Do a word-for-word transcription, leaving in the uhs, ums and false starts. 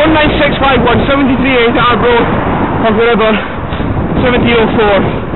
one nine six five one, seventy-three eight Arbroath of the river, seventeen oh four.